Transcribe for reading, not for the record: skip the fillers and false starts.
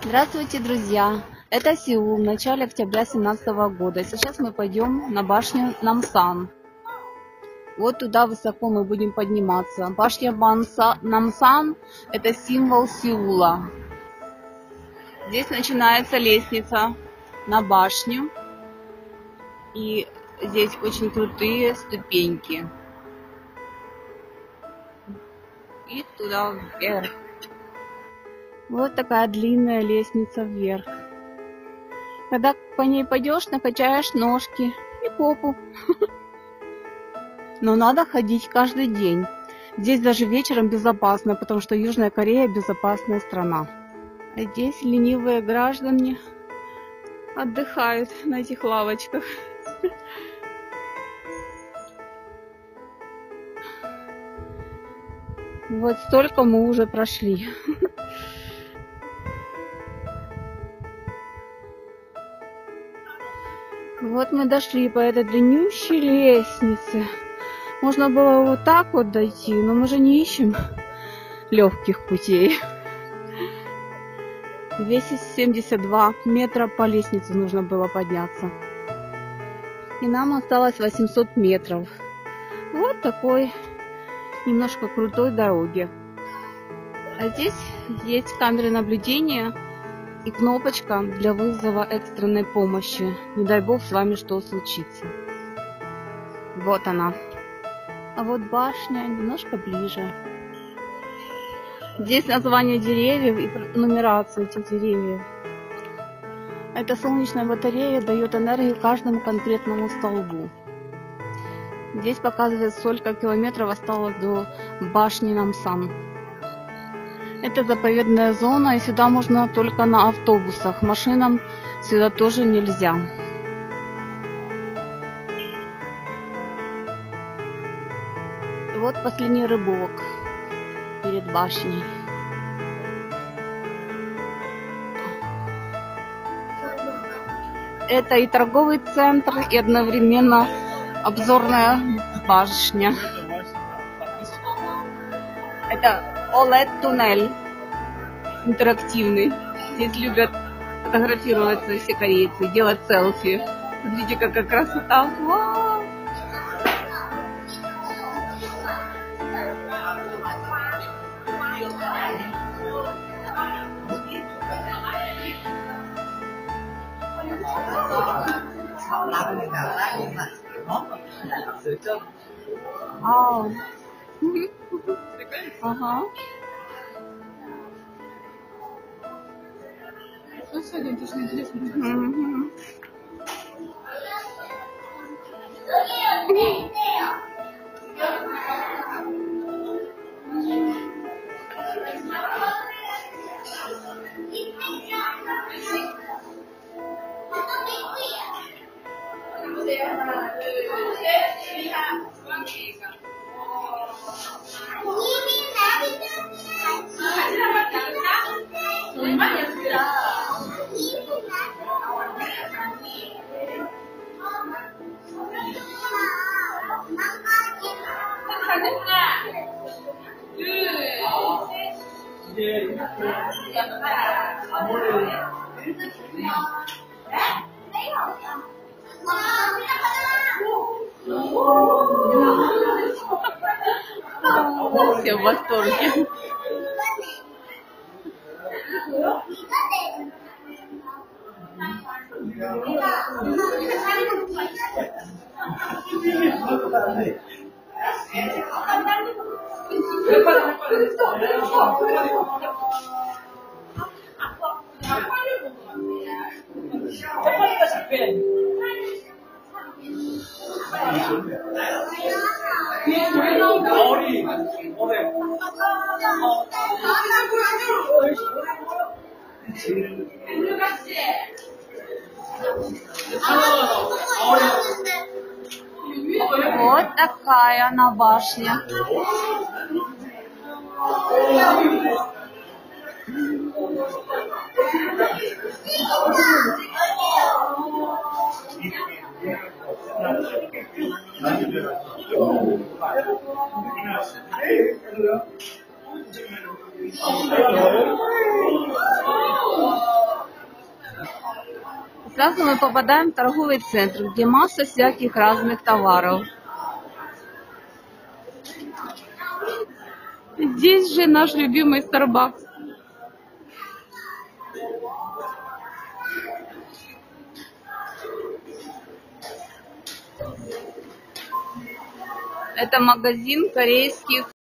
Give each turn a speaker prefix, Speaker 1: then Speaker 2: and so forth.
Speaker 1: Здравствуйте, друзья! Это Сеул в начале октября 2017 года. Сейчас мы пойдем на башню Намсан. Вот туда высоко мы будем подниматься. Башня Намсан – это символ Сеула. Здесь начинается лестница на башню. И здесь очень крутые ступеньки. И туда вверх. Вот такая длинная лестница вверх. Когда по ней пойдешь, накачаешь ножки и попу. Но надо ходить каждый день. Здесь даже вечером безопасно, потому что Южная Корея безопасная страна. А здесь ленивые граждане отдыхают на этих лавочках. Вот столько мы уже прошли. Вот мы дошли по этой длиннющей лестнице. Можно было вот так вот дойти, но мы же не ищем легких путей. 272 метра по лестнице нужно было подняться. И нам осталось 800 метров. Вот такой немножко крутой дороги. А здесь есть камеры наблюдения и кнопочка для вызова экстренной помощи. Не дай бог с вами что случится. Вот она. А вот башня немножко ближе. Здесь название деревьев и нумерация этих деревьев. Эта солнечная батарея дает энергию каждому конкретному столбу. Здесь показывает, сколько километров осталось до башни Намсан. Это заповедная зона, и сюда можно только на автобусах. Машинам сюда тоже нельзя. Вот последний рыбок перед башней. Это и торговый центр, и одновременно обзорная башня. Это OLED-туннель интерактивный. Здесь любят фотографироваться все корейцы, делать селфи. Смотрите, какая красота! Вау! Ага. Все в восторге. Вот такая она башня. Сразу мы попадаем в торговый центр, где масса всяких разных товаров. Здесь же наш любимый Starbucks. Это магазин корейских